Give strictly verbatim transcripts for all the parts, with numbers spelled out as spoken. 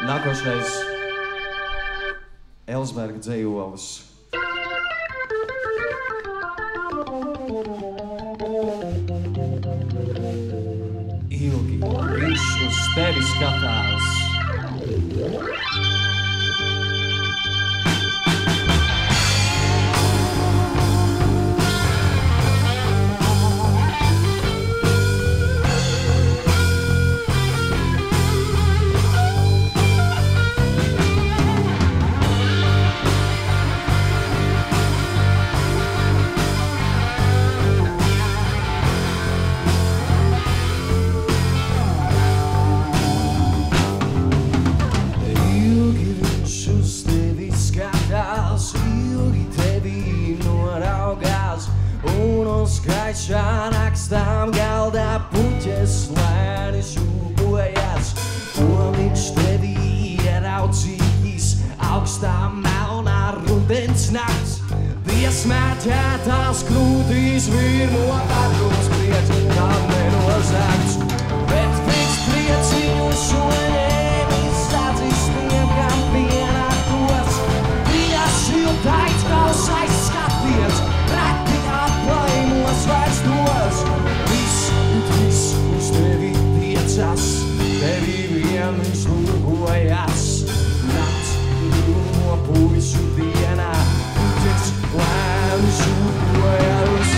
Nākošais Elsberga dzejolis. Ilgi viņš uz tevi skatās. Gaišā rakstām galdā puķes lēni šūpojas, ko viņš tevī ieraudzījis augstā melnā rudens nakts. Piesmēķētās krūtīs virmo padrūs priec, kam nenozakts, bet viņš prieciņu šoņēmis sacistiem, kam pienākos. Viņa šiltais kausais skatiens, reti atlaimos vairs tos. Viss un viss uz tevi tiecas, tevi vien viņš lūkojas. Nakts no puišu dienā, puķis lēni šūpojas.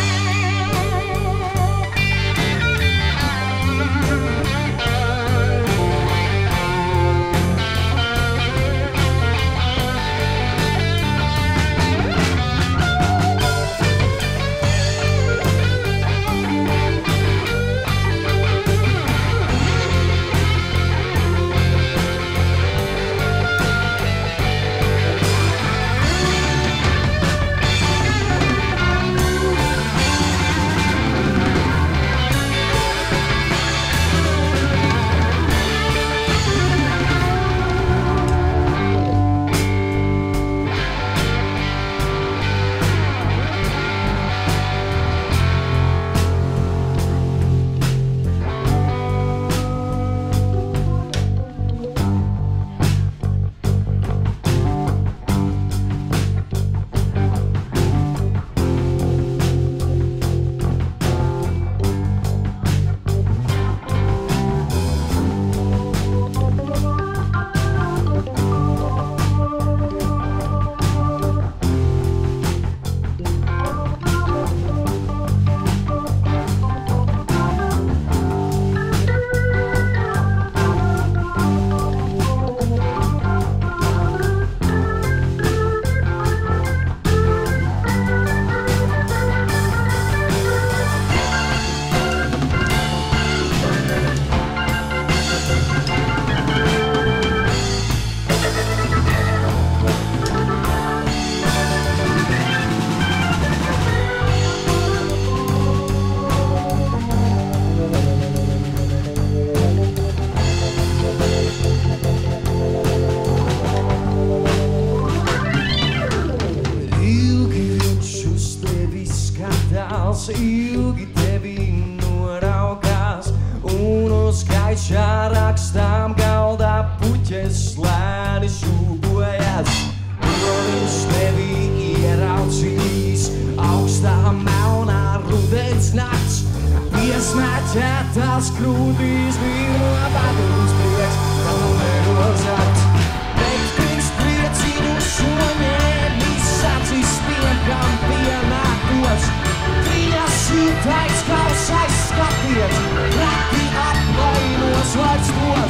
Ilgi tevi noraugās, un uz gaišā rakstām galdā puķes lēni šūpojas. Ko viņš tevi ieraudzījis augstā melnā rudens nakts. Piesmēķētās krūtīs virmo padrūs prieks, kam nenozakts. Bet viņš prieciņu šoņēmis sacistiem, kam pienākos. Viņa siltais kausais skatiens, reti aplainos vairs to.